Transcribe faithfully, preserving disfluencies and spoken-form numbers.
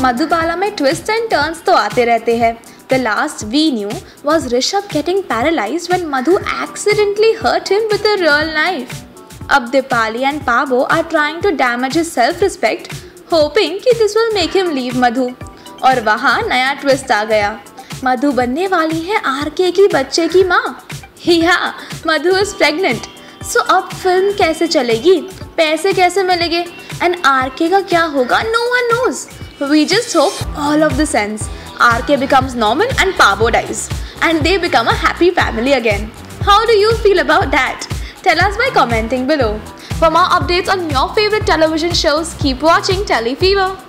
मधुबाला में twist and turns तो आते रहते हैं। The last we knew was Rishabh getting paralyzed when Madhu accidentally hurt him with a real knife. अब Dipali and Pavo are trying to damage his self-respect, hoping कि this will make him leave Madhu. और वहाँ नया twist आ गया। मधु बनने वाली है R K की बच्चे की माँ। Yeah, Madhu is pregnant. So अब फिल्म कैसे चलेगी? पैसे कैसे मिलेंगे? And आरके का क्या होगा? No one knows. We just hope all of this ends. R K becomes normal and Pavo dies. And they become a happy family again. How do you feel about that? Tell us by commenting below. For more updates on your favorite television shows, keep watching Telefever.